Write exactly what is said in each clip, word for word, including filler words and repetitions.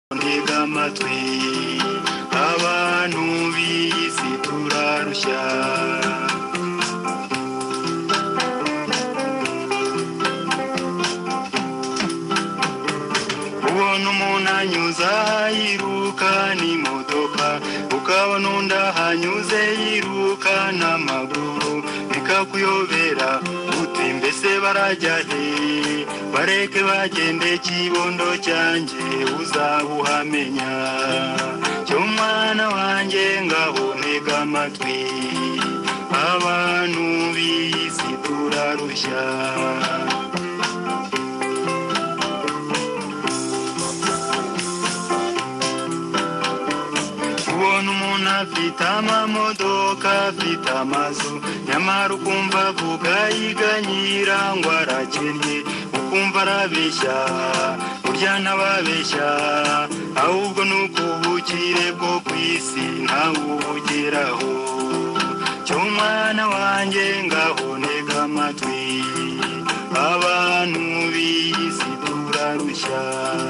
ntega amatwi abantu b'isi turarushya ubona umuntu anyuza yiruka n'imodoka ukabona undi ahanyuze yiruka n'amaguru bikakuyobera uti mbese barajya he bareke bagende kibondo cyanjye uzabuhamenya cyo mwana wanjye ngaho ntega amatwi abantu b'isi turarushya ubona umuntu afite amamodoka afite amazu nyamara ukumva avuga yiganyira ngo arakennye ukumva arabeshya burya ntababeshya ahubwo ni ubukire bwo ku isi ntawe ubugeraho cyo mwana wanjye ngaho ntega amatwi abantu b'isi turarushya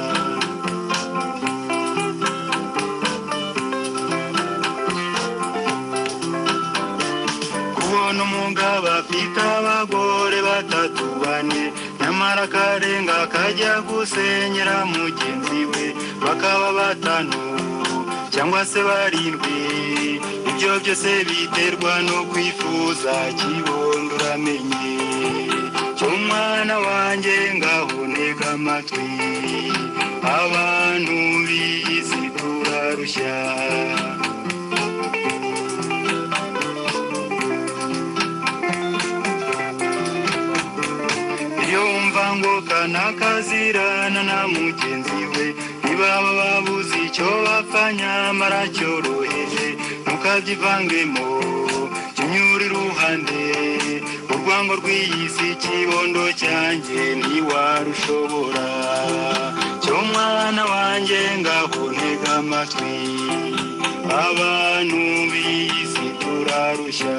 kubona umugabo afite abagore batatu bane nyamara akarenga kajya gusenyera mugenzi we bakaba batanu cyangwa se barindwi ibyo byose biterwa no kwifuza kibondo uramenye cyo mwana wanjye ngaho ntega amatwi abantu b'isi turarushya ngo kanakazirana na mugenzi we nibaba babuze icyo bapfa nyamara cyoroheje mukabyivangemo kinyura iruhande urwango rw'iyisi kibondo cyanjye ntiwarushobora cyo mwana wanjye ngaho ntega amatwi abantu b'iyisi turarushya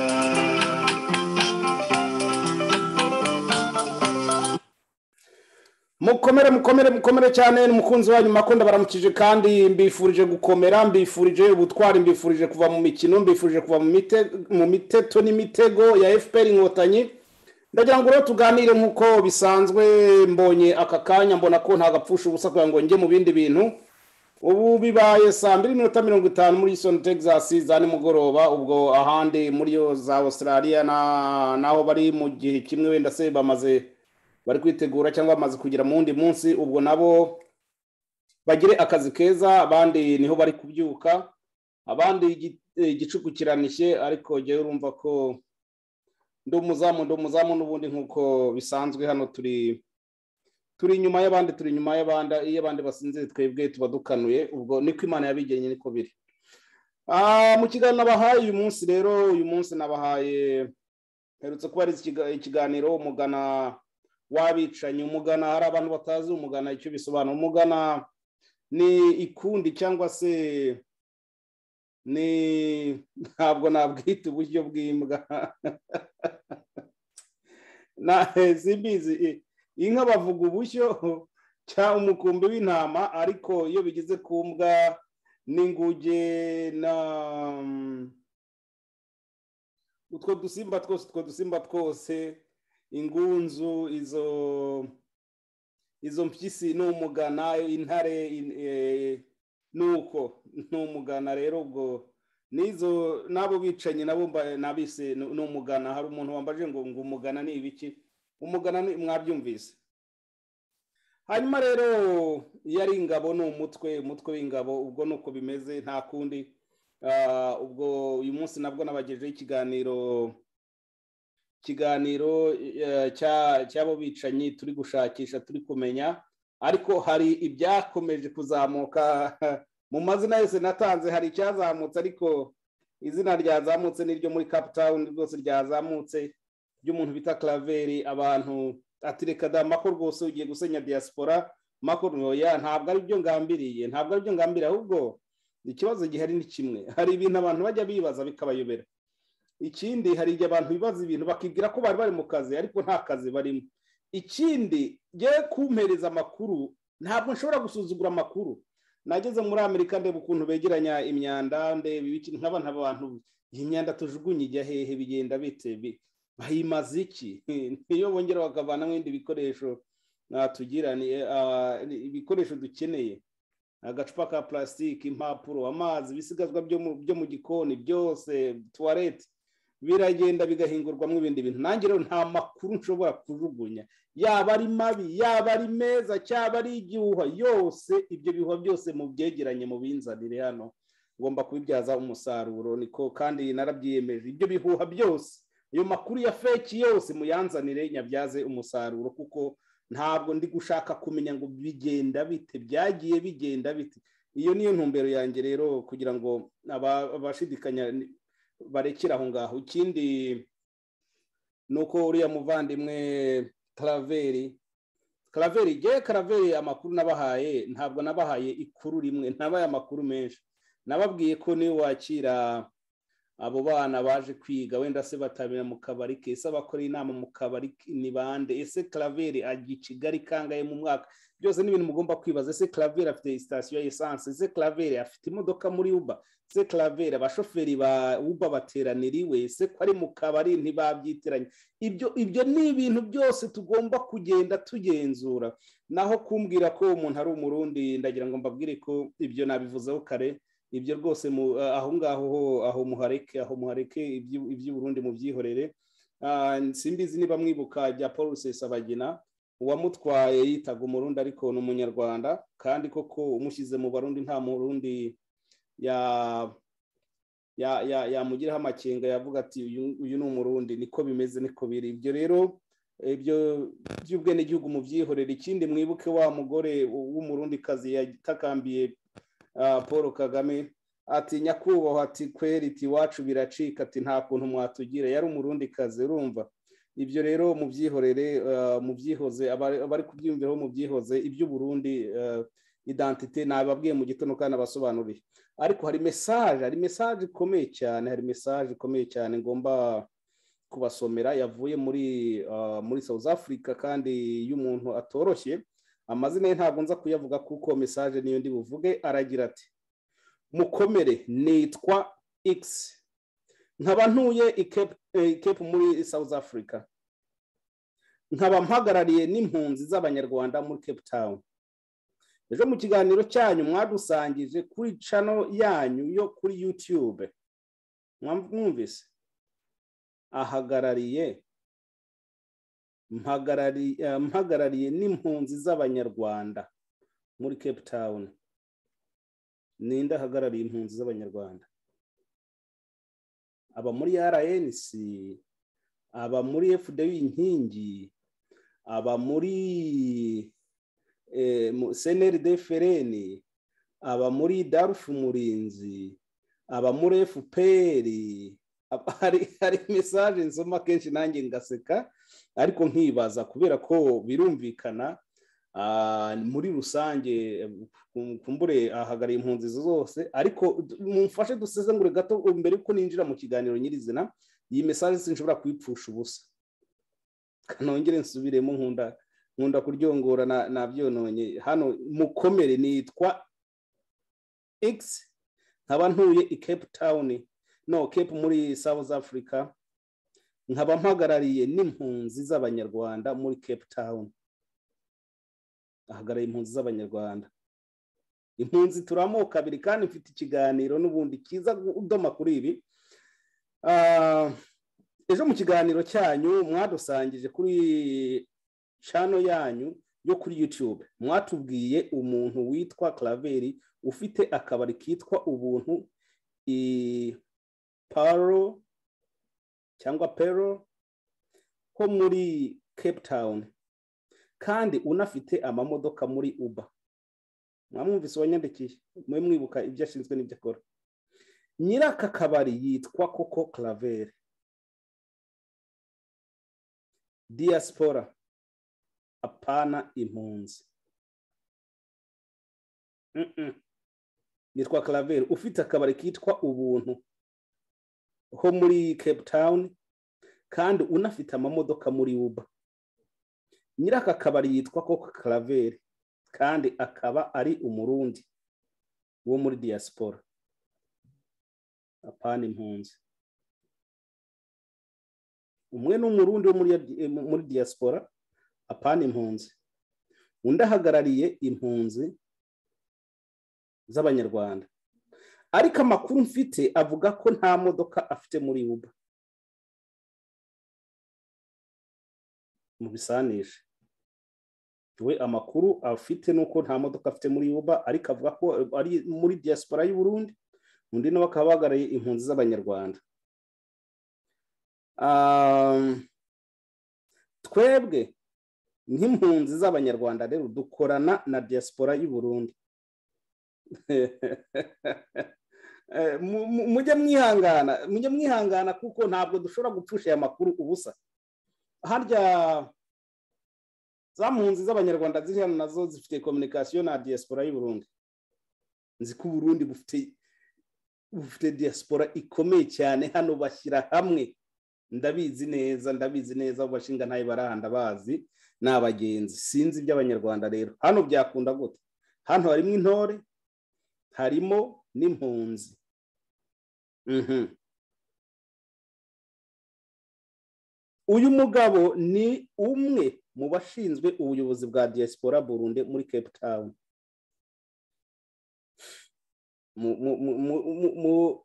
mukomere mukomere mukomere cyane n'umukunzi wanyu Makonda baramukije kandi mbifurije gukomera mbifurije ubutwari mbifurije kuva mu mikino mbifurije kuva mu mite mu miteto n'imitego ya F P R inkotanyi ndagira ngo rero tuganire nkuko bisanzwe mbonye aka kanya mbona ko nta gapfusha ubusa kugira ngo nge mu bindi bintu ubu bibaye saa mbiri n'iminota mirongo itanu muri Houston Texas za nimugoroba ubwo ahandi muri yo za Australia na naho bari mu gihe kimwe wenda se bamaze bari kwitegura cyangwa bamaze kugira mu wundi munsi ubwo nabo bagire akazi keza abandi niho bari kubyuka abandi igicukukiranishye ariko je urumva ko ndo muzamu ndo muzamu n'ubundi nkuko bisanzwe hano turi turi nyuma y'abandi turi nyuma y'abandi iyo abandi basinze twebwe tubadukanuye ubwo niko Imana yabigenye niko biri ah mu kiganiro nabahaye uyu munsi rero uyu munsi nabahaye herutse kuba ari ikiganiro umugana wabicanye umugana hari abantu batazi umugana icyo bisobanura umugana ni ikundi cyangwa se ni ntabwo nabwita uburyo bw'imbwa na simbizi inka bavuga ubushyo cya umukumbi w'intama ariko iyo bigize kumbwa n'inguge na utwo dusimba twose utwo dusimba twose ingunzu izo izo mpyisi n'umugana intare nuko n'umugana rero ubwo nizo nabo bicanye nabo nabise n'umugana hari umuntu wambaje ngo ngo umugana ni ibiki umugana mwabyumvise hanyuma rero yari ingabo no umutwe umutwe w'ingabo ubwo nuko bimeze nta kundi ubwo uyu munsi nabwo nabagejeje ikiganiro kiganiro cyabo bicanyi turi gushakisha turi kumenya ariko hari ibyakomeje kuzamuka mu mazina yose natanze hari icyazamutse ariko izina ryazamutse niryo muri Cape Town rwose ryazamutse by'umuntu bita Claveri abantu atireka da Makuru rwose ugiye gusenya diaspora Makuru ya ntabwo ari byo ngambiriye ntabwo ari byo ngambiriye ahubwo ikibazo gihari ni kimwe hari ibintu abantu bajya bibaza bikabayobera ikindi hari igihe abantu bibaza ibintu bakibwira ko bari bari mu kazi ariko nta kazi barimo ikindi je kumpereza amakuru ntabwo nshobora gusuzugura amakuru nageze muri Amerika ndeba ukuntu begeranya imyanda ndeba ibiki nk'abantu abantu iyi myanda tujugunye ijya hehe bigenda bite bayimaze iki niyo bongera bakavana n'ibindi bikoresho tugira ni ibikoresho dukeneye agacupa ka plastique impapuro amazi bisigazwa byo mu gikoni byose toilette biragenda bigahingurwamo ibindi bintu nanjye rero nta makuru nshobora kujugunya yaba ari mabi yaba ari meza cyaba ari igihuha yose ibyo bihuha byose mu byegeranye mu binzanire hano ngomba kubibyaza umusaruro niko kandi narabyiyemeje ibyo bihuha byose iyo makuru ya fake yose muyanzanire nyabyaze umusaruro kuko ntabwo ndi gushaka kumenya ngo bigenda bite byagiye bigenda bite iyo niyo ntumbero yanjye rero kugira ngo abashidikanya barekera aho ngaho ikindi nuko uriya muvandimwe Karaveri Karaveri je Karaveri amakuru nabahaye ntabwo nabahaye ikuru rimwe nabaye amakuru menshi nababwiye ko ni wakira abo bana baje kwiga wenda se batabira mu kabari kese abakora inama mu kabari ni bande ese Karaveri agicigari kangaye mu mwaka byose n'ibintu mugomba kwibaza ese Karaveri afite station ya essence ese Karaveri afite imodoka muri Uber ese Karaveri abashoferi ba Uber bateraniriwe ese ko ari mu kabari ntibabyitiranye ibyo ibyo ni ibintu byose tugomba kugenda tugenzura naho kumbwira ko umuntu ari umurundi ndagira ngo mbabwire ko ibyo nabivuzeho kare ibyo rwose aho ngaho aho muhareke aho muhareke ibyo Burundi mu byihorere simbizi niba mwibuka bya Paul Rusesabagina uwamutwaye yitaga umurundi ariko n'umunyarwanda kandi koko umushyize mu barundi nta murundi ya ya ya yamugiraho amakenga yavuga ati uyu ni umurundi niko bimeze niko biri ibyo rero ibyo by'ubwene gihugu mu byihorere ikindi mwibuke wa mugore w'umurundi kazi yatakambiye Paul Kagame ati nyakubahwa ati kweri iti wacu biracika ati nta kuntu mwatugira yari umurundi kazi urumva ibyo rero mu byihorere mu byihoze abari kubyumviraho mu byihoze ibyo Burundi identité nababwiye mu gitono kandi abasobanuriye ariko hari message hari message ikomeye cyane hari message ikomeye cyane ngomba kubasomera yavuye muri muri South Africa kandi y'umuntu atoroshye amazina ye ntabwo nza kuyavuga kuko message niyo ndi buvuge aragira ati mukomere nitwa X nkaba ntuye Cape muri South Africa nkaba mpagarariye n'impunzi z'abanyarwanda muri Cape Town ejo mu kiganiro cyanyu mwadusangije kuri channel yanyu yo kuri YouTube mwumvise ahagarariye mpagarariye n'impunzi z'abanyarwanda muri Cape Town ninde ahagarariye impunzi z'abanyarwanda aba muri R N C aba muri F D U inkingi aba muri C N R D F R N aba muri Darufu Murinzi aba muri F P R hari hari message nsoma kenshi nanjye ngaseka ariko nkibaza kubera ko birumvikana muri rusange kumbure ahagariye impunzi zose ariko mumfashe dusezengure gato mbere ko ninjira mu kiganiro nyirizina iyi message sinshobora kwipfusha ubusa kanongere nsubiremo nkunda nkunda kuryongora na nabyononye hano mukomere nitwa X nkaba ntuye i Cape Town no Cape muri South Africa nkaba mpagarariye n'impunzi z'abanyarwanda muri Cape Town ahagarariye impunzi z'abanyarwanda impunzi turamo kabiri kandi mfite ikiganiro n'ubundi kiza udoma kuri ibi ejo mu kiganiro cyanyu mwadusangije kuri channel yanyu yo kuri YouTube mwatubwiye umuntu witwa Karaveri ufite akabari kitwa ubuntu i Paro cyangwa Pero ho muri Cape Town kandi unafite amamodoka muri Uber mwamwumvise wanyandikiye mwe mwibuka ibyo ashinzwe n'ibyo akora nyiraka kabari yitwa koko Karaveri diaspora apana impunzi mm -mm. Yitwa Karaveri ufite akabari kitwa ubuntu ho muri Cape Town kandi unafite amamodoka muri Uber nyiraka kabari yitwa koko Karaveri kandi akaba ari umurundi wo muri diaspora apana impunzi umwe n'umurundi wo muri muri diaspora apana impunzi undi ahagarariye impunzi z'abanyarwanda ariko amakuru mfite avuga ko nta modoka afite muri Uber mu bisanisha we amakuru afite nuko nta modoka afite muri Uber ariko avuga ko ari muri diaspora y'u Burundi undi nawe akaba ahagarariye impunzi z'abanyarwanda. Um, twebwe nk'impunzi z'abanyarwanda rero dukorana na diaspora y'u Burundi. Mujye mwihangana mujye mwihangana kuko ntabwo dushobora gupfusha aya makuru ubusa. Harya za mpunzi z'abanyarwanda ziri hano nazo zifite communication na diaspora y'u Burundi. Nzi ko Burundi bufite bufite diaspora ikomeye cyane hano bashyira hamwe. Ndabizi neza ndabizi neza bashinga ntaye barahanda bazi n'abagenzi sinzi by'abanyarwanda rero hano byakunda gute hano harimo intore harimo n'impunzi. Mhm. Uyu mugabo ni umwe mu bashinzwe ubuyobozi bwa diaspora Burundi muri Cape Town. mu mu mu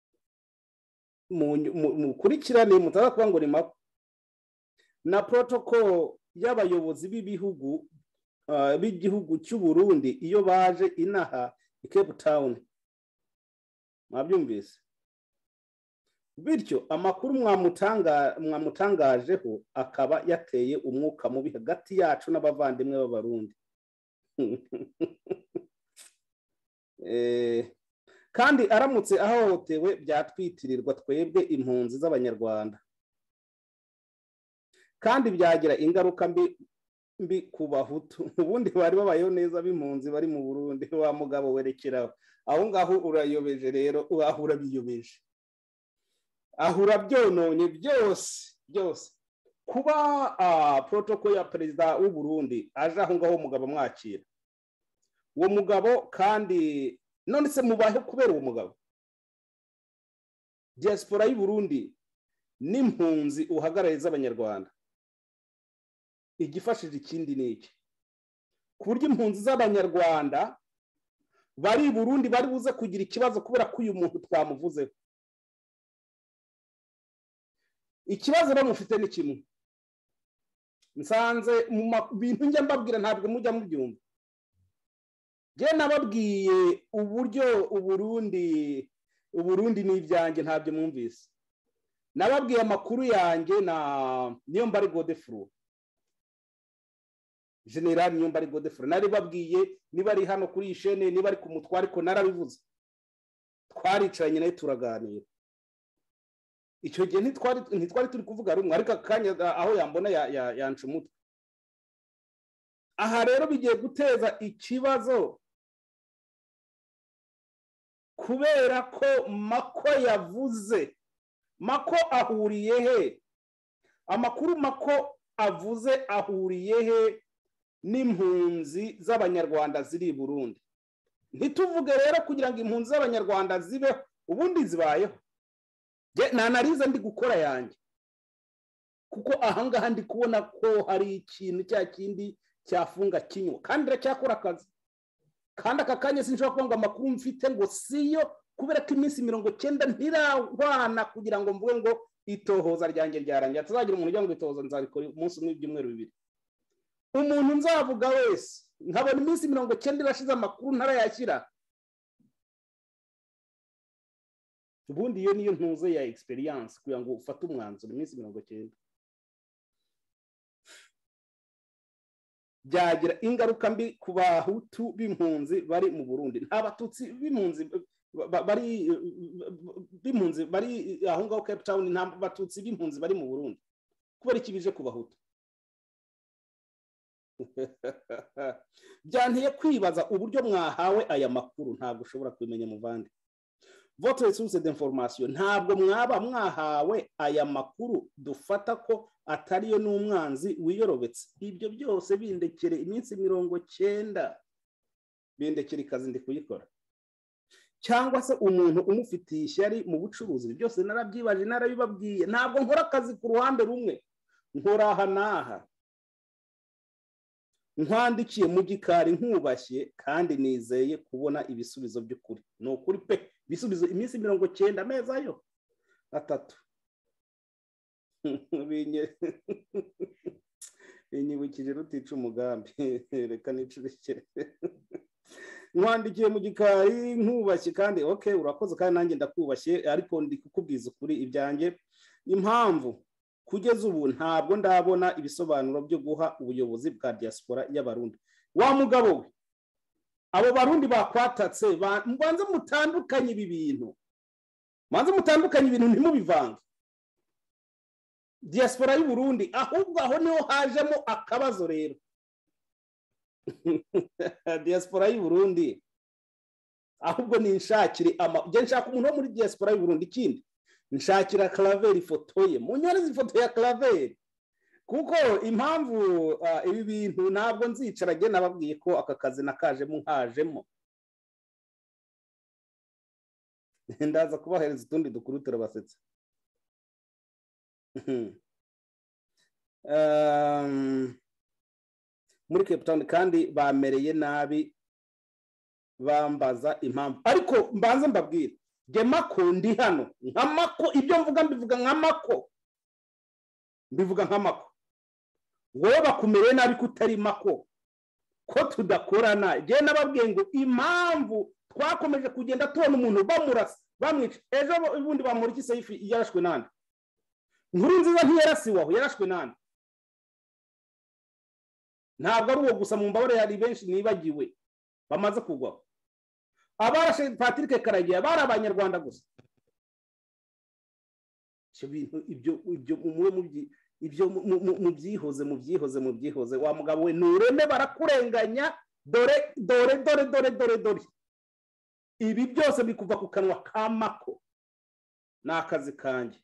mu mukurikirane mutaza kuba ngo ni mako na protocol y'abayobozi b'ibihugu b'igihugu cy'u Burundi iyo baje inaha i Cape Town mwabyumvise bityo amakuru mwamutanga mwamutangajeho akaba yateye umwuka mubi hagati yacu n'abavandimwe b'abarundi. eh kandi aramutse ahohotewe byatwitirirwa twebwe impunzi z'abanyarwanda kandi byagira ingaruka mbi mbi ku bahutu ubundi bari babayeho neza b'impunzi bari mu Burundi. Wa mugabo werekeraho aho ngaho urayobeje rero ahura biyobeje ahura byononye byose byose kuba uh, protocol ya president w'u Burundi aje aho ngaho umugabo mwakira uwo mugabo kandi none se mubahe kubera uwo mugabo. Diaspora y'u Burundi n'impunzi uhagarariye z'abanyarwanda igifashije ikindi niki ku buryo impunzi z'abanyarwanda bari Burundi bari buze kugira ikibazo kubera ko uyu muntu twamuvuze. Ikibazo bamufite ni kimwe nsanze mu bintu njya mbabwira ntabwo mujya mubyumva. Je nababwiye uburyo uburundi uburundi n'ibyanjye ntabyo mwumvise. Nababwiye amakuru yanjye na niyo mbari Godefroid General niyo mbari Godefroid nari babwiye niba ari hano kuri ishene niba ari ku mutwari ko narabivuze twaricaranye nayo turaganira. Icyo gihe ntitwari ntitwari turi kuvuga rumwe ariko akanya aho yambona yanca umutwe. Aha rero bigiye guteza ikibazo kubera ko Mako yavuze. Mako ahuriye he? Amakuru Mako avuze ahuriye he n'impunzi z'abanyarwanda ziri Burundi? Ntituvuge rero kugira ngo impunzi z'abanyarwanda zibe ubundi zibayeho. Je na analize ndi gukora yanjye kuko ahangaha ndi kubona ko hari ikintu cya kindi cyafunga kinywa kandi racyakora akazi kandi akakanye sinshobora kuvuga amakuru mfite ngo siyo kubera ko iminsi mirongo cyenda ntirahwana kugira ngo mvuge ngo itohoza ryanjye ryarangiye. Tuzagira umuntu ujya ngo itohoza nzabikora umunsi umwe ibyumweru bibiri. Umuntu nzavuga wese nkabona iminsi mirongo cyenda irashize amakuru ntarayashyira ubundi iyo niyo ntuze ya experience kugira ngo ufate umwanzuro iminsi mirongo cyenda. Byagira ingaruka mbi ku bahutu b'impunzi bari mu Burundi. Nta batutsi b'impunzi bari b'impunzi bari aho ngaho Cape Town, nta batutsi b'impunzi bari mu Burundi kubera ikibije ku bahutu. Byanteye kwibaza uburyo mwahawe aya makuru ntabwo ushobora kumenya muvandi. Votre source d'information ntabwo mwaba mwahawe aya makuru dufata ko atariyo n'umwanzi wiyorobetse. Ibyo byose bindekere iminsi mirongo cyenda bindekere ikazi ndi kuyikora. cyangwa se umuntu umufitiye ishyari mu bucuruzi. Byose narabyibaje narabibabwiye. Ntabwo nkora akazi ku ruhande rumwe, nkora aha n'aha. Nkwandikiye mu gikari nkubashye kandi nizeye kubona ibisubizo by'ukuri. Ni ukuri pe, ibisubizo iminsi mirongo cyenda amezi ayo atatu. Inyibukije rutica umugambi. Reka nicurikire. Nkwandikiye mu gikari nkubashye kandi okay urakoze kandi nanjye ndakubashye, ariko ndi kukubwiza ukuri ibyanjye. Impamvu kugeza ubu ntabwo ndabona ibisobanuro byo guha ubuyobozi bwa diaspora y'abarundi. Wa mugabo we, abo barundi bakwatatse mbanze mutandukanye ibi bintu, mbanze mutandukanye ibintu ntimubivange. Diaspora y'u Burundi ahubwo aho niho hajemo akabazo rero. Diaspora y'u Burundi ahubwo ni nshakire ama je nshaka umuntu wo muri diaspora y'u Burundi. Ikindi nshakira Claver ifoto ye, munyoreze ifoto ya Claver, kuko impamvu uh, ibi bintu ntabwo nzicara ge nababwiye ko aka kazi nakajemo nkajemo. Ndaza kubahereza utundi dukuru turabasetsa. um, muri Cape Town kandi bamereye nabi bambaza impamvu, ariko mbanze mbabwire Gemako ndi hano nkamako, ibyo mvuga mbivuga nkamako, mbivuga nkamako. Wowe bakumereye nabi kutari mako, ko tudakorana. Je nababwiye ngo impamvu twakomeje kugenda tubona umuntu bamurasa bamwica. Ejo ubundi bamura iki Saifi yarashwe nande? Nkurunziza ntiyarasiwaho, yarashwe nande? Ntabwo ari uwo gusa, mu mbabare yari benshi nibagiwe bamaze kugwa. Abarashe Patrick Karagiye bari abanyarwanda gusa. Cyo bintu ibyo ibyo umwe mu ibyo mu byihoze mu byihoze mu byihoze. Wa mugabo we nureme barakurenganya, dore dore dore dore dore dore ibi byose bikuva ku kanwa kamako. Nakazi kanjye.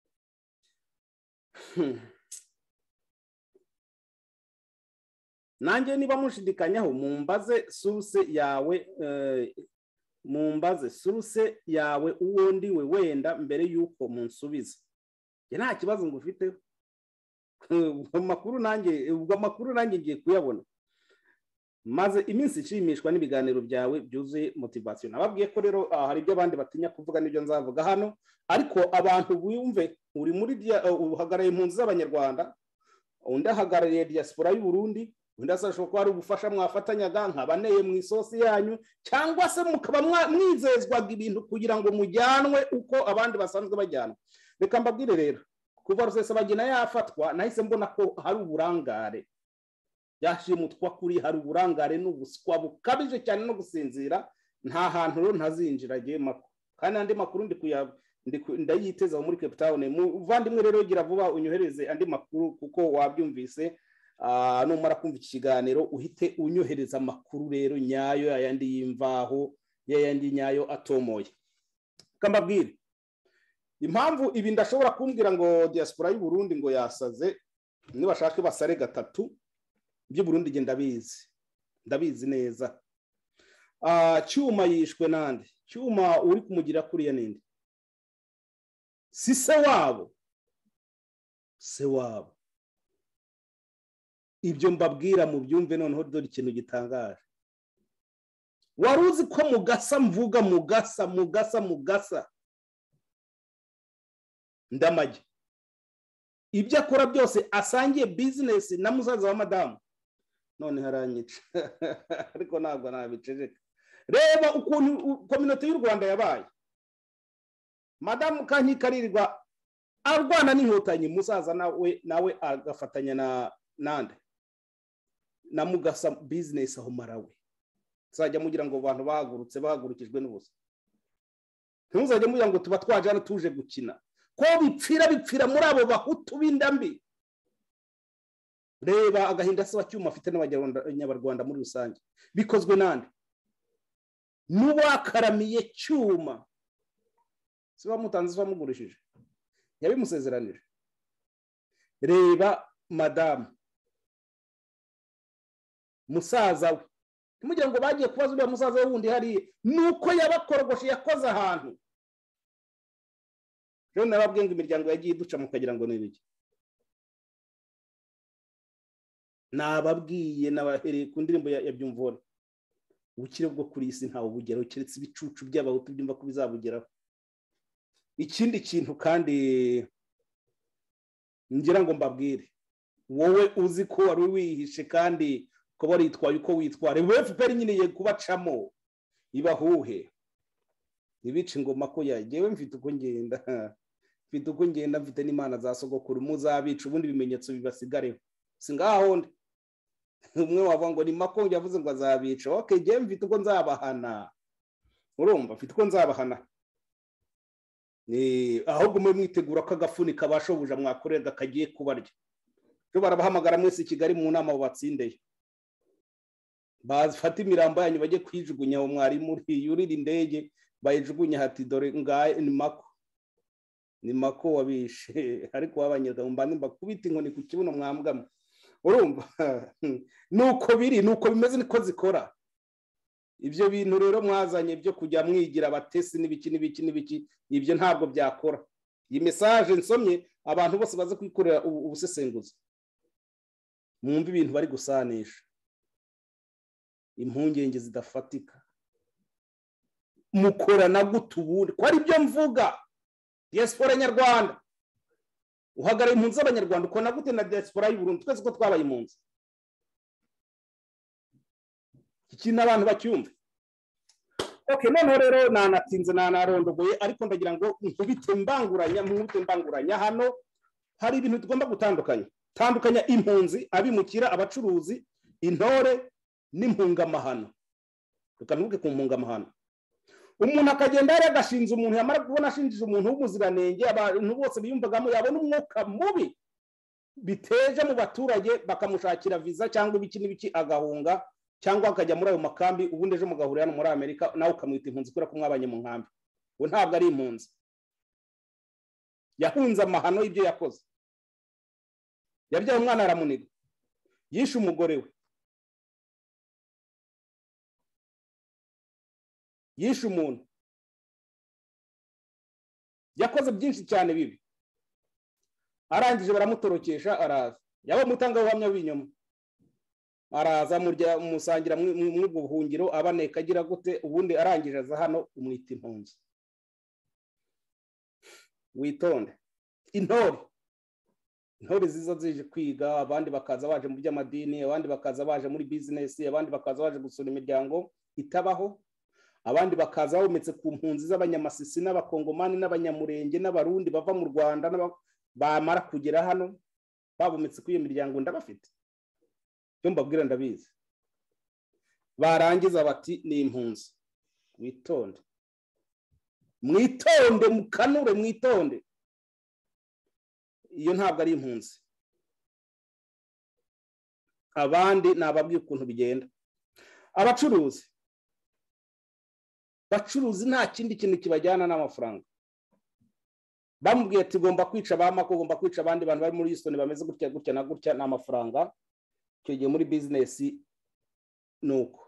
Nanjye niba mushidikanyaho mumbaze source yawe, uh, mumbaze source yawe uwo ndi we wenda mbere yuko munsubiza. Je nta kibazo ngufite. Amakuru nanjye ubwo amakuru nanjye ngiye kuyabona. Maze iminsi nshimishwa n'ibiganiro byawe byuzuye motivation. Nababwiye ko rero uh, hari ibyo abandi batinya kuvuga n'ibyo nzavuga hano, ariko abantu bumve uri muri uhagaraye impunzi z'abanyarwanda, undi ahagarariye diaspora y'u Burundi, undi asashobora kuba ari ubufasha mwafatanyaga nkabaneye mu isosi yanyu, cyangwa se mukaba mwizezwaga ibintu kugira ngo mujyanwe uko abandi basanzwe bajyanwa. Reka mbabwire rero, kuva Rusesabagina yafatwa nahise mbona ko hari uburangare yashimutwa kuri, hari uburangare n'ubuswa bukabije cyane no gusinzira. Nta hantu rero ntazinjira giye mako, kandi andi makuru ndi kuyaba ndayiteza muri Cape Town. Muvandimwe rero gira vuba unyohereze andi makuru, kuko wabyumvise. Uh, numara kumva ikiganiro uhite unyohereza amakuru rero nyayo yayandi yimvaho, yayandi nyayo atomoye. Kambabwire impamvu ibi ndashobora kumbwira ngo diaspora y'u Burundi ngo yasaze, nibashaka basare gatatu byo Burundi je ndabizi, ndabizi neza. Ah uh, Cyuma yishwe nande? Cyuma uri kumugira kuri ya ninde? Si se wabo, se wabo. Ibyo mbabwira mu byumve noneho dore ikintu gitangaje. Waruzi ko mugasa mvuga mugasa mugasa mugasa ndamaje ibyo akora byose asangiye business na musaza wa madamu, none haranyica. Ariko ntabwo nabiceceka. Reba ukuntu community y'u Rwanda yabaye. Madamu Kankikarirwa arwana n'inkotanyi, musaza nawe nawe agafatanya na nande na mugasa business aho Marawe. Sajya mugira ngo abantu bahagurutse bahagurukijwe n'ubusa. Ntuzajye mugira ngo tuba twajana tuje gukina, ko bipfira bipfira muri abo bahutu b'indambi. Reba agahinda se Cyuma afite n'abanyarwanda muri rusange, bikozwe nande? N'uwakaramiye Cyuma. Siba mutanze bamugurishije, yabimusezeranije. Reba madamu musaza we Mugira ngo bagiye kubaza uriya musaza wundi hari nuko yabakorogoshe yakoze ahantu. Rero nababwiye ngo imiryango yagiye duca mukagira ngo nibiki. Nababwiye nabahereye ku ndirimbo ya Byumvone. Ubukire bwo kuri isi ntawe bugeraho keretse ibicucu by'abahutu byumva ko bizabugeraho. Ikindi kintu kandi ngira ngo mbabwire, wowe uzi ko wari wihishe kandi ko bari yitwaye uko witware, we F P R nyine ye kubacamo ibahuhe ibice ingoma ko yagewe mfite uko ngenda mfite uko ngenda mfite n'Imana za sogokuru muzabica ubundi bimenyetso bibasigareho singaho ndi umwe wava ngo ni Makonge yavuze ngo azabica. Okay, je mfite uko nzabahana, urumva mfite uko nzabahana. Ni ahubwo mwe mwitegura ko agafuni kabashobuja mwakorega kagiye kubarya. Cyo barabahamagara mwese Kigali mu nama batsindeye, bazifata imirambo yanyu bajye kwijugunya aho mwari muri yurira indege bayijugunya hati dore ngaye ni Mako ni Mako wabishe ariko wabanyerwa mbandi mbakubita inkoni ku kibuno mwambwamo. Urumva nuko biri nuko bimeze niko zikora ibyo bintu. Rero mwazanye byo kujya mwigira abatesi n'ibiki n'ibiki n'ibiki, ibyo ntabwo byakora. Iyi message nsomye abantu bose baze kwikorera ubusesenguzi, mwumva ibintu bari gusanisha, impungenge zidafatika, mukorana gutubundi ko ari byo mvuga. Diaspora nyarwanda uhagara impunzi z'abanyarwanda ukona gute na diaspora y'u Burundi twese ko twabaye impunzi? Ikintu abantu bacyumve. Okay, none rero nanatinze nanarondogoye ariko ndagira ngo nkubite mbanguranya nkubite mbanguranya hano hari ibintu tugomba gutandukanya. Tandukanya impunzi, abimukira, abacuruzi, intore n'impungamahano. Tukanuke ku mpungamahano. Umuntu akagenda ari agashinza umuntu yamara kubona ashinjije umuntu w'umuziranenge, abantu bose biyumvagamo yabona umwuka mubi biteje mu baturage bakamushakira visa cyangwa ibiki n'ibiki agahunga cyangwa akajya muri ayo makambi, ubundi ejo mugahurira no muri Amerika nawe ukamwita impunzi kura ko mwabanye mu nkambi. We ntabwo ari impunzi, yahunze amahano ibyo yakoze. Yabyaye umwana aramuniga, yishe umugore we, yishe umuntu, yakoze byinshi cyane bibi. Arangije baramutorokesha araza, yaba mutanga ubuhamya w'inyuma, araza murya musangira mw'ubwo buhungiro abaneka agira gute, ubundi arangije aza hano umwita impunzi. Witonde. Intore intore ziza zije kwiga, abandi bakaza baje mu by'amadini, abandi bakaza baje muri business, abandi bakaza baje gusura imiryango itabaho, abandi bakaza bometse ku mpunzi z'abanyamasisi n'abakongomani n'abanyamurenge n'abarundi bava mu Rwanda bamara kugera hano babometse ku iyo miryango ndabafite. Cyo mbabwira ndabizi. Barangiza bati ni impunzi. Mwitonde. Mwitonde mukanure mwitonde. Iyo ntabwo ari impunzi. Abandi nababwiye ukuntu bigenda. Abacuruzi bacuruzi nta kindi kintu kibajyana n'amafaranga. Bamubwiye ati gomba kwica abamako, gomba kwica abandi bantu bari muri Houston bameze gutya gutya na gutya n'amafaranga. Cyo giye muri business nuko.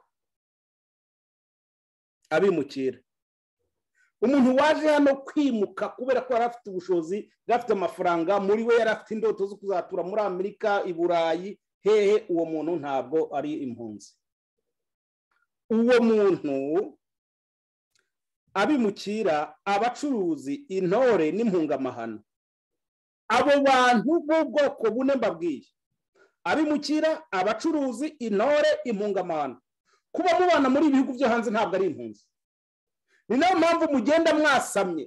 Abimukira, umuntu waje hano kwimuka kubera ko yarafite ubushozi, yarafite amafaranga, muri we yarafite indoto zo kuzatura muri Amerika, i Burayi, hehe, uwo muntu ntabwo ari impunzi. Uwo muntu abimukira, abacuruzi, intore n'impungamahano, abo bantu b'ubwoko bune mbabwiye: abimukira, abacuruzi, intore, impungamahano, kuba mubana muri ibihugu byo hanze ntabwo ari impunzi. Ni nayo mpamvu mugenda mwasamye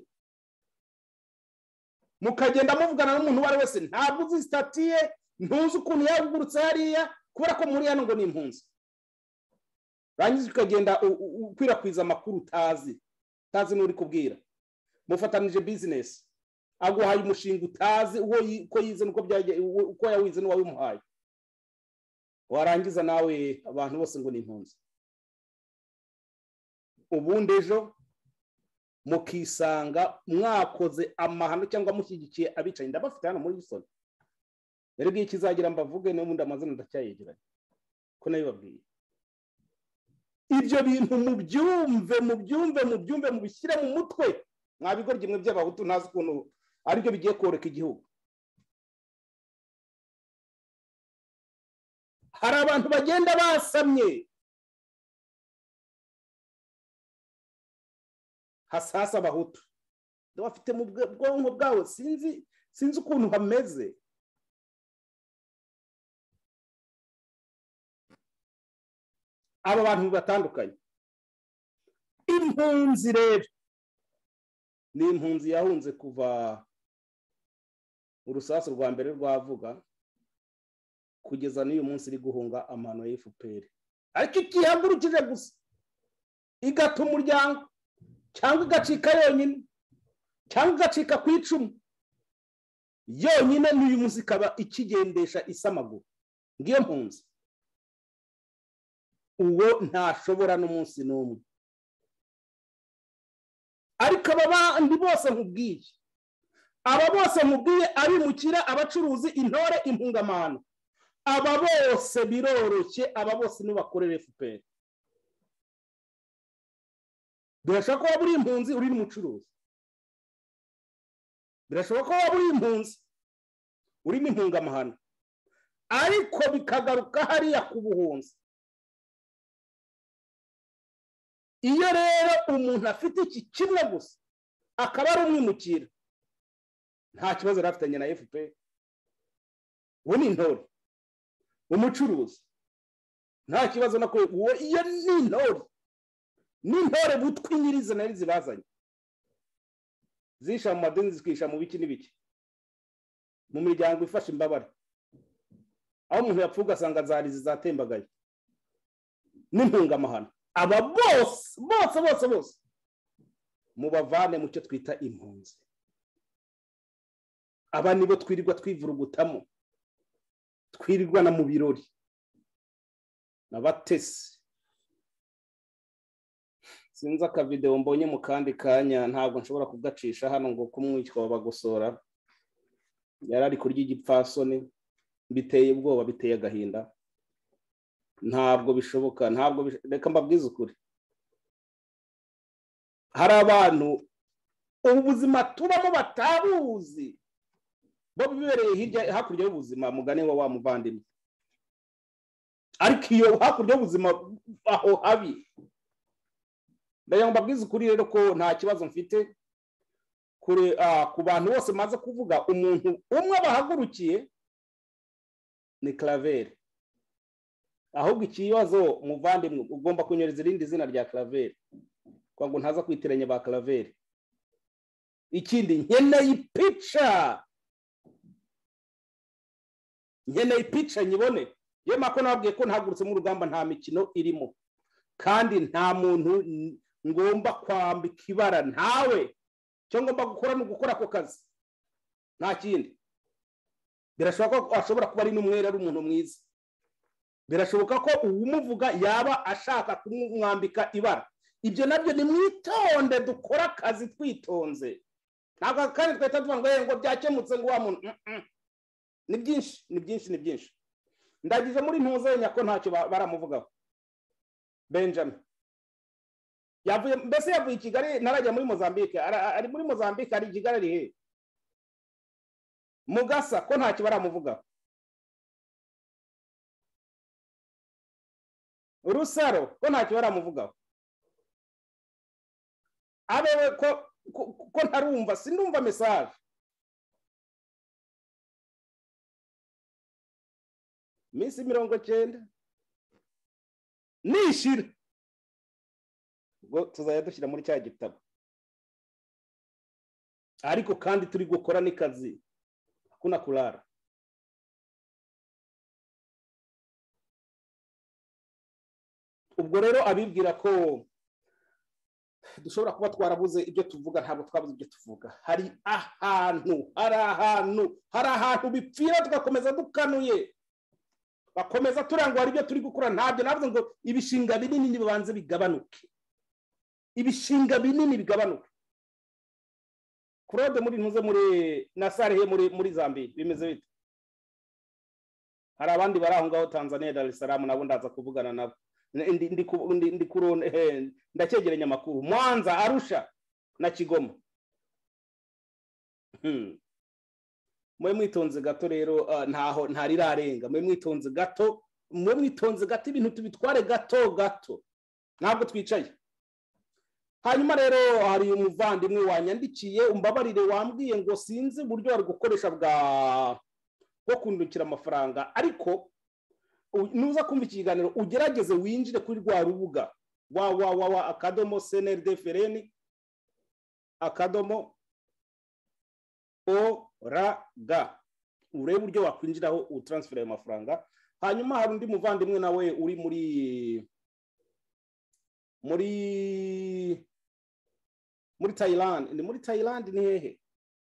mukagenda muvugana n'umuntu wari wese ntabwo uzi statiye, ntuzi ukuntu yagurutse hariya kubera ko muri hano ngo ni impunzi. Rangiza ukagenda ukwirakwiza amakuru utazi tazi n'uri kubwira. Mufatanije business, aguhaye umushinga utazi uko yize nuko byaje uko yawize n'uwawe umuhaye. Warangiza nawe abantu bose ngo ni impunzi. Ubundi ejo mukisanga mwakoze amahano cyangwa mushyigikiye abicaye. Ndabafite hano muri Houston. Rero igihe kizagira mbavuge n'ubundi amazina ndacyayegeranye ko nayo babwiye. ibyo bintu mubyumve mubyumve mubyumve mubishyire mu mutwe mwabigorye mwe by'abahutu ntazi ukuntu aribyo bigiye koreka igihugu. hari abantu bagenda basamye hasasa abahutu bafite mu bwonko bwawe sinzi sinzi ukuntu hameze. aba bantu batandukanye. Impunzi rero ni impunzi yahunze kuva urusasu rwa mbere rwavuga kugeza n'uyu munsi iri guhunga amano ya F P R, ariko ikihagurukije gusa igata umuryango cyangwa igacika yonyine cyangwa igacika ku icumu yonyine, n'uyu munsi ikaba ikigendesha isamaguru. ngiyo mpunzi. uwo ntashobora n'umunsi n'umwe. ariko aba bandi bose nkubwiye, aba bose nkubwiye, abimukira, abacuruzi, intore, impungamahano, aba bose biroroshye, aba bose nibakorera F P R. birashoboka ko waba uri impunzi uri n'umucuruzi, birashoboka ko waba uri impunzi uri n'impungamahano, ariko bikagaruka hariya ku buhunzi. iyo rero umuntu afite iki kimwe gusa akaba ari umwimukira, nta kibazo rafitanye na F P R. uwo ni intore. umucuruzi nta kibazo nako uwo iyo ni intore. ni intore butwinyiriza nari zibazanye zisha mu madini zikisha mu biki n'ibiki mu miryango ifasha imbabare, aho umuntu yapfuga asanga zarizi zatembagaye n'impungamahano. aba bose bose bose bose mubavane mu cyo twita impunzi. aba nibo twirirwa twivurugutamo, twirirwa na mu birori n'abatesi. sinzi akavideo mbonye mu kandi kanya, ntabwo nshobora kugacisha hano ngo kumwishywa bagosora, yarari kurya igipfasoni, biteye ubwoba, biteye agahinda. ntabwo bishoboka, ntabwo reka mbabwize ukuri. hari abantu ubuzima tubamo batabuzi, bo bibereye hirya hakurya y'ubuzima, mugane wa wa muvandimwe. ariko iyo hakurya y'ubuzima aho habi, ndagira ngo mbabwize ukuri rero ko nta kibazo mfite kuri ku bantu bose maze kuvuga. umuntu umwe bahagurukiye ni Claver. ahubwo ikibazo muvandimwe ugomba kunyereza irindi zina rya Claver kwa ngo ntaza kwitiranya ba Claver. ikindi nkeneye ipica, nkeneye ipica nyibone. ye mako nabwiye ko ntagurutse mu rugamba nta mikino irimo, kandi nta muntu ngomba kwambika ibara. ntawe cyo ngomba gukora no gukora ako kazi, nta kindi. birashoboka ko ashobora kuba ari n'umwere, ari umuntu mwiza. birashoboka ko uwumuvuga yaba ashaka kumwambika ibara. ibyo nabyo ni mwitonde, dukora akazi twitonze. ntabwo kandi twahita tuvuga ngo ngo byakemutse ngo wa muntu. ni byinshi ni byinshi ni byinshi. ndagije muri Ntuzenya ko ntacyo baramuvugaho. Benjamin yavuye, mbese yavuye i Kigali, narajya muri Mozambique. ari muri Mozambique, ari i Kigali, ari he? Mugasa ko ntacyo baramuvugaho. Rusaro ko ntacyo baramuvugaho. abewe ko ko ntarumva, sindumva message. minsi mirongo cyenda nishira ngo tuzajya dushyira muri cya gitabo. ariko kandi turi gukora n'ikazi, hakuna kulala. ubwo rero abibwira ko dushobora kuba twarabuze ibyo tuvuga, ntabwo twabuze ibyo tuvuga. hari ahantu hari ahantu hari ahantu bipfira tugakomeza dukanuye, bakomeza turangwa hari ibyo turi gukora. ntabyo navuze ngo ibishinga binini nibanze bigabanuke, ibishinga binini bigabanuke. Claude muri Ntuze muri Nasare he muri muri Zambia bimeze bite? hari abandi bari aho ngaho Tanzania, Dar es Salaam, nabo ndaza kuvugana nabo. ndi ndi ku- ndi ndi kurone eh, ndacyegeranya amakuru Mwanza Arusha na Kigoma. Hmm. Mwe mwitonze gato rero ah, ntaho ntarirarenga mwe mwitonze gato mwe mwitonze gato ibintu tubitware gato gato ntabwo twicaye. Hanyuma rero hari umuvandimwe wanyandikiye umbabarire wambwiye ngo sinzi uburyo wari gukoresha bwa bwo kundukira amafaranga ariko u- nuza kumva ikiganiro ugerageze winjire kuri rwa rubuga wa wa wa wa akadomo cnrdfrn akadomo oraga urebe uburyo wakwinjiraho utransfer ayo mafaranga. Hanyuma hari undi muvandimwe nawe uri muri muri muri Thailand ni muri Thailand ni hehe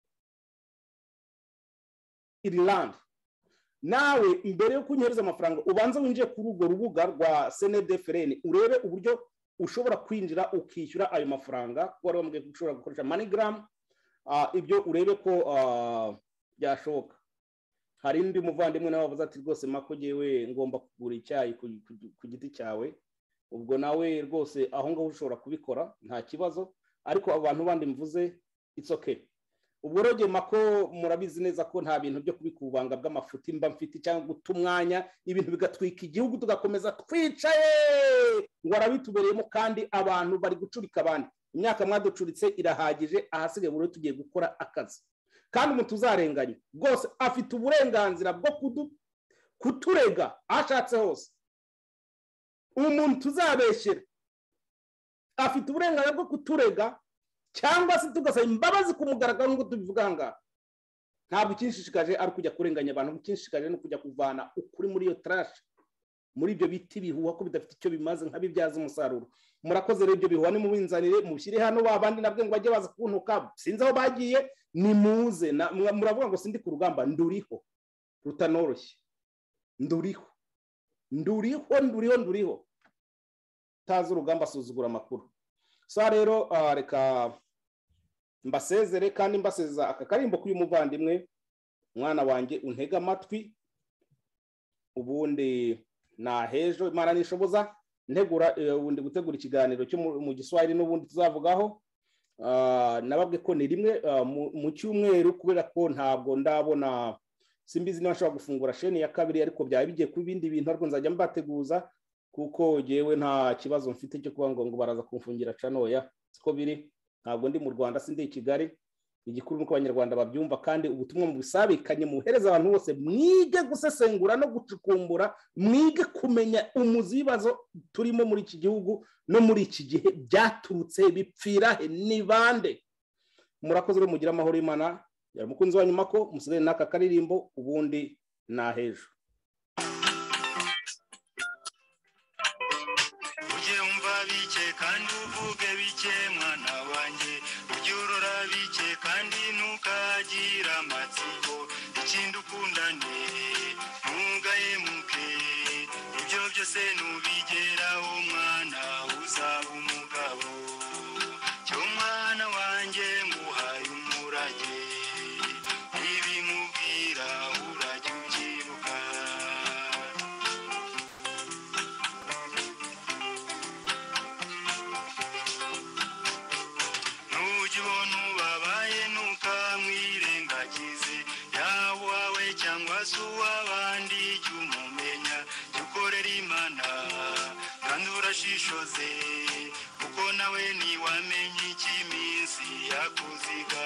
Ireland. Nawe imbere yo kunyohereza amafaranga ubanza winjiye kuri urwo rubuga rwa C N D F R N urebe uburyo ushobora kwinjira ukishyura ayo mafaranga kuko wari wambwiye ko ushobora gukoresha MoneyGram. Ah, ibyo urebe ko ah, byashoboka. Hari undi muvandimwe nawe wavuze ati rwose mako jewe ngomba kugura icyayi ku ku- ku giti cyawe. Ubwo nawe rwose aho ngaho ushobora kubikora nta kibazo ariko abantu bandi mvuze it's okay. Ubwo roge mako murabizi neza ko nta bintu byo kubikubanga bw'amafuti mba mfite cyangwa guta umwanya ibintu bigatwika igihugu tugakomeza twicaye ngo arabitubereyemo kandi abantu bari gucurika abandi. Imyaka mwaducuritse irahagije ahasigaye buri tugiye gukora akazi kandi umuntu uzarenganye rwose afite uburenganzira bwo kudu kuturega ashatse hose. Umuntu tuzabeshyera afite uburenganzira bwo kuturega cyangwa se tugasaba imbabazi kumugaragara ngo tubivuga ngaha. Ntabwo kinshishikaje ari kujya kurenganya abantu, kinshishikaje no kujya kuvana ukuri muri iyo trash muri ibyo biti bihuha ko bidafite icyo bimaze nkabibyaza umusaruro. Murakoze rero ibyo bihuha ni mubinzanire mushyire hano babandi nabwe ngo bajye baza kuntuka sinzi aho bagiye ni muze na- mwa- muravuga ngo sindi ku rugamba nduriho rutanoroshye nduriho nduriho nduriho nduriho tazi urugamba asuzugura amakuru. So rero ah, reka mbasezere kandi mbaseza aka karimbo k'uyu muvandimwe mwana wanjye untega amatwi ubundi nahejo Imana nishoboza ntegura eh, ubundi gutegura ikiganiro cyo mu mu Giswahili n'ubundi tuzavugaho. Ah, nababwe ko ni rimwe ah, mu mu cyumweru kubera ko ntabwo ndabona simbizi niba nshobora gufungura sheni ya kabiri ariko byaba bigiye ku bindi bintu ariko nzajya mbateguza kuko jewe nta kibazo mfite cyo kuba ngo ngo baraza kumfungira canoya siko biri. Ntabwo ndi mu Rwanda sindi i Kigali. Igikuru nuko abanyarwanda babyumva kandi ubutumwa mu bisabikanye muhereza abantu bose mwige gusesengura no gucukumbura mwige kumenya umuzi w'ibibazo turimo muri iki gihugu no muri iki gihe byaturutse bipfira he ni bande. Murakoze rero mugira amahoro y'Imana yari mukunzi wa nyuma ko musigaye n'aka karirimbo ubundi nahejo. ujye umva bike kandi uvuge bike mwana wanjye ujye urora bike kandi ntukagira amatsiko ikindi ukundane ntugahemuke ibyo byose nubigeraho mwana uzaba umugabo cyo mwana wanjye nguhaye umurage ibimubwira urajya ubyibuka ntugibona ubabaye ntukamwirengagize yaba uwawe cyangwa se uw'abandi jya umumenya jya ukorera Imana kandi urashishoze kuko nawe ntiwamenye icyo iminsi yakuziga